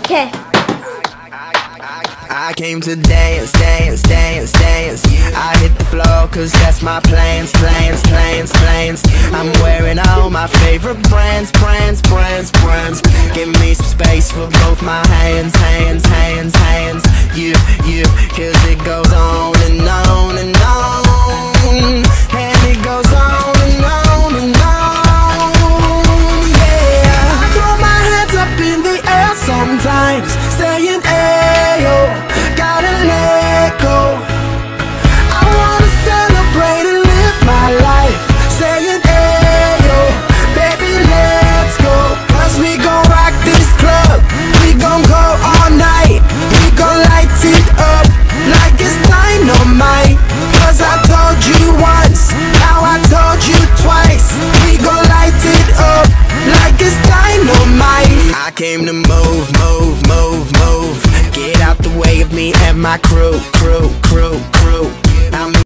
Okay. I came to dance, dance, dance, dance. I hit the floor cause that's my plans, plans, plans, plans. I'm wearing all my favorite brands, brands, brands, brands. Give me some space for both my hands, hands, hands, hands. You, cause it goes on and on and on. And it goes on and on and on. Yeah, I throw my hands up in the air sometimes, saying ayo, gotta let go. I wanna celebrate and live my life, saying ayo, baby let's go. Cause we gon' rock this club, we gon' go all night. We gon' light it up like it's dynamite. Cause I told you once, now I told you twice. We gon' light it up like it's dynamite. I came to move, move, move, move. Get out the way of me and my crew, crew, crew, crew.